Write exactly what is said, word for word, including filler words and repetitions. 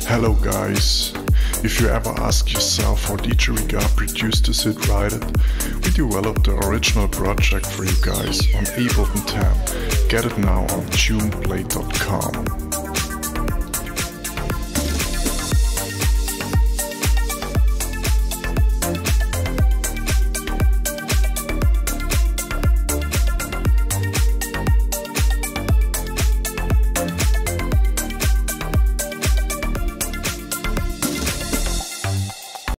Hello guys, if you ever ask yourself how D J Regard produced this hit Ride It, we developed the original project for you guys on Ableton ten. Get it now on tuneplay dot com.